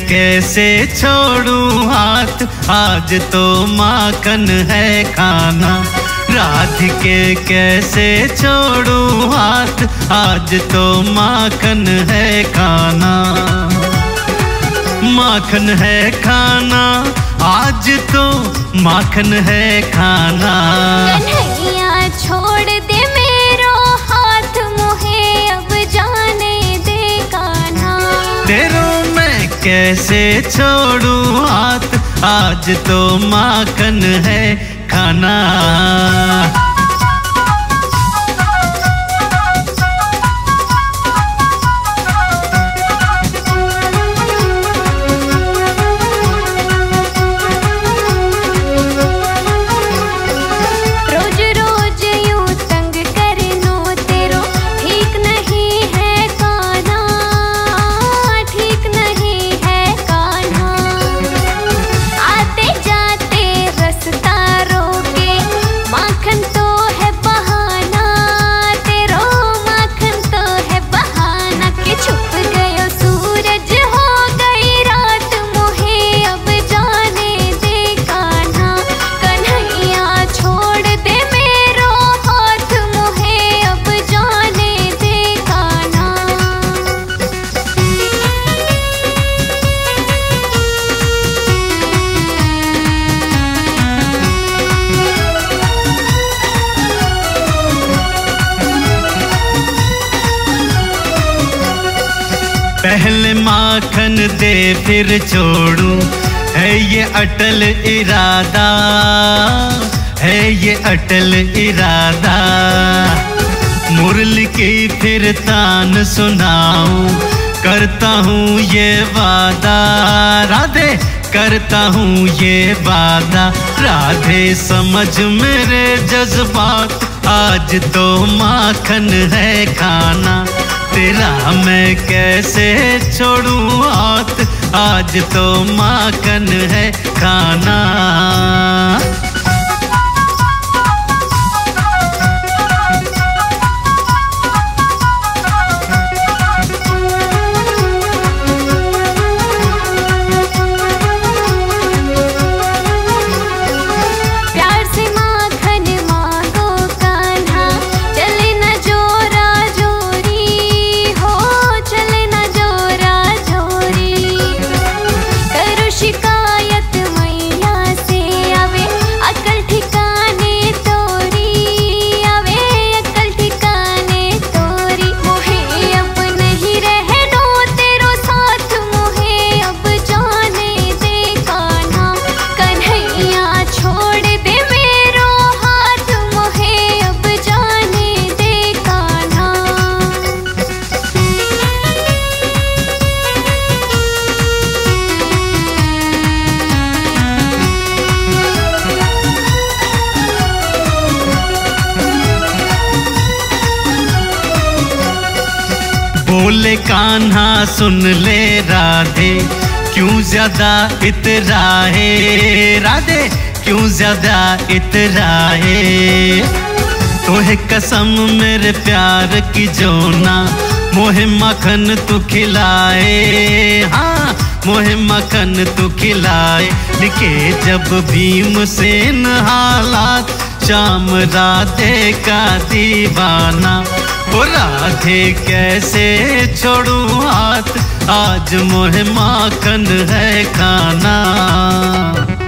कैसे छोड़ूं हाथ, आज तो माखन है खाना। राधिके कैसे छोड़ूं हाथ, आज तो माखन है खाना। माखन है खाना, आज तो माखन है खाना। कन्हैया छोड़ दे मेरो हाथ, मुहे अब जाने दे कान्हा। तेरो मैं कैसे छोड़ूं हाथ, आज तो माखन है खाना। पहले माखन दे फिर छोड़ूं, है ये अटल इरादा, है ये अटल इरादा। मुरली की फिर तान सुनाऊं, करता हूँ ये वादा। राधे करता हूँ ये वादा, राधे समझ मेरे जज्बात, आज तो माखन है खाना। तेरा मैं कैसे छोड़ूं हाथ, आज तो माखन है खाना। बोले कान्हा सुन ले राधे, क्यों ज्यादा इतराए। राधे क्यों ज्यादा इतराए। तोहे कसम मेरे प्यार की जो ना, मोहे मखन तू खिलाए। हाँ मोहे मखन तू खिलाए। लिखे जब भीमसेन हालात, श्याम राधे का दीवाना। ओ राधे कैसे छोड़ूं हाथ, आज मोहे माखन है खाना।